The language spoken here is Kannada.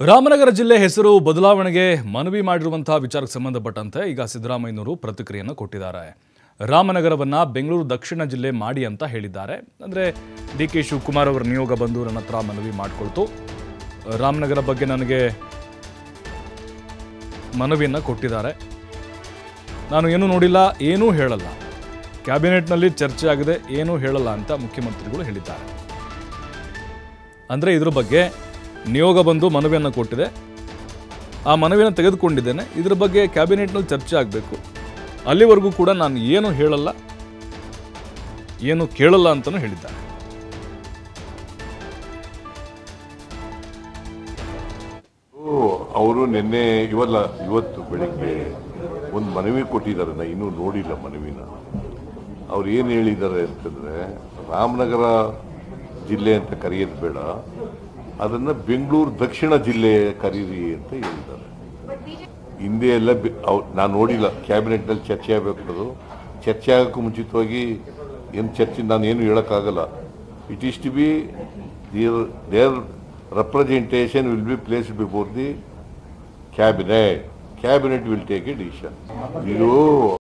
ರಾಮನಗರ ಜಿಲ್ಲೆ ಹೆಸರು ಬದಲಾವಣೆಗೆ ಮನವಿ ಮಾಡಿರುವಂತಹ ವಿಚಾರಕ್ಕೆ ಸಂಬಂಧಪಟ್ಟಂತೆ ಈಗ ಸಿದ್ದರಾಮಯ್ಯನವರು ಪ್ರತಿಕ್ರಿಯೆಯನ್ನು ಕೊಟ್ಟಿದ್ದಾರೆ. ರಾಮನಗರವನ್ನು ಬೆಂಗಳೂರು ದಕ್ಷಿಣ ಜಿಲ್ಲೆ ಮಾಡಿ ಅಂತ ಹೇಳಿದ್ದಾರೆ. ಅಂದರೆ ಡಿ.ಕೆ. ಶಿವಕುಮಾರ್ ಅವರ ನಿಯೋಗ ಬಂದು ನನ್ನ ಹತ್ರ ಮನವಿ ಮಾಡಿಕೊಳ್ತು. ರಾಮನಗರ ಬಗ್ಗೆ ನನಗೆ ಮನವಿಯನ್ನು ಕೊಟ್ಟಿದ್ದಾರೆ. ನಾನು ಏನೂ ನೋಡಿಲ್ಲ, ಏನೂ ಹೇಳಲ್ಲ, ಕ್ಯಾಬಿನೆಟ್ನಲ್ಲಿ ಚರ್ಚೆ ಆಗಿದೆ, ಏನೂ ಹೇಳಲ್ಲ ಅಂತ ಮುಖ್ಯಮಂತ್ರಿಗಳು ಹೇಳಿದ್ದಾರೆ. ಅಂದರೆ ಇದ್ರ ಬಗ್ಗೆ ನಿಯೋಗ ಬಂದು ಮನವಿಯನ್ನು ಕೊಟ್ಟಿದೆ, ಆ ಮನವಿಯನ್ನು ತೆಗೆದುಕೊಂಡಿದ್ದೇನೆ, ಇದ್ರ ಬಗ್ಗೆ ಕ್ಯಾಬಿನೆಟ್ನಲ್ಲಿ ಚರ್ಚೆ ಆಗಬೇಕು, ಅಲ್ಲಿವರೆಗೂ ಕೂಡ ನಾನು ಏನು ಹೇಳಲ್ಲ, ಏನು ಕೇಳಲ್ಲ ಅಂತಲೂ ಹೇಳಿದ್ದಾರೆ. ಅವರು ನಿನ್ನೆ ಇವತ್ತು ಬೆಳಿಗ್ಗೆ ಒಂದು ಮನವಿ ಕೊಟ್ಟಿದ್ದಾರೆ. ನಾನು ಇನ್ನೂ ನೋಡಿಲ್ಲ ಮನವಿನ. ಅವ್ರು ಏನು ಹೇಳಿದ್ದಾರೆ ಅಂತಂದರೆ, ರಾಮನಗರ ಜಿಲ್ಲೆ ಅಂತ ಕರೆಯೋದು ಬೇಡ, ಅದನ್ನು ಬೆಂಗಳೂರು ದಕ್ಷಿಣ ಜಿಲ್ಲೆ ಕರೀರಿ ಅಂತ ಹೇಳಿದ್ದಾರೆ. ಹಿಂದೆ ಎಲ್ಲ ನಾನು ನೋಡಿಲ್ಲ, ಕ್ಯಾಬಿನೆಟ್ನಲ್ಲಿ ಚರ್ಚೆ ಆಗಬೇಕು. ಚರ್ಚೆ ಆಗೋಕ್ಕೂ ಮುಂಚಿತವಾಗಿ ಏನು ಚರ್ಚೆ ನಾನು ಏನು ಹೇಳೋಕ್ಕಾಗಲ್ಲ. It is to be there representation will be placed before the cabinet. Cabinet will take a decision.